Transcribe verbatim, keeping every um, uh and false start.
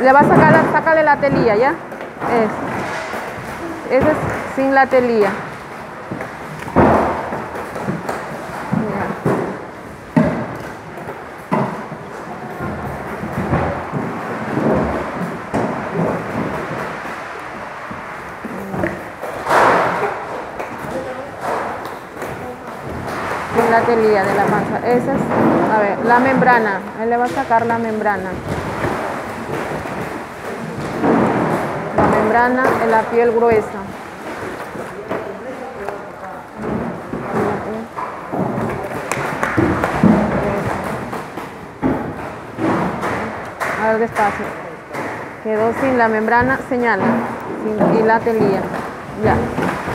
le va a sacar, la, sácale la telilla, ¿ya? Ese. Ese es sin la telilla. La telilla de la panza, esa es, a ver, la membrana, él le va a sacar la membrana. La membrana es la piel gruesa. A ver, despacio. Quedó sin la membrana, señala, sin, y la telilla, ya.